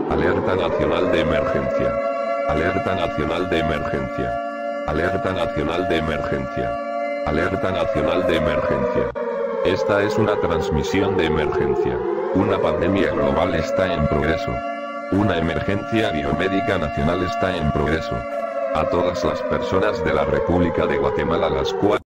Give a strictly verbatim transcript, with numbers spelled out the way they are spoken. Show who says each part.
Speaker 1: Alerta nacional de emergencia. Alerta nacional de emergencia. Alerta nacional de emergencia. Alerta nacional de emergencia. Esta es una transmisión de emergencia. Una pandemia global está en progreso. Una emergencia biomédica nacional está en progreso. A todas las personas de la República de Guatemala las cuales